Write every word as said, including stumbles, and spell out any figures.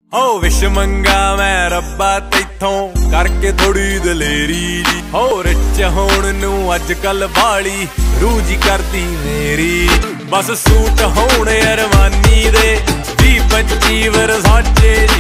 हो विश मंगा मैं रब्बा तैथों करके थोड़ी दलेरी जी। हो रिच होण नू अजकल बाली रूह जी करदी मेरी। बस सूट होण अरमानी दे वी पच्ची वरसाचे जी।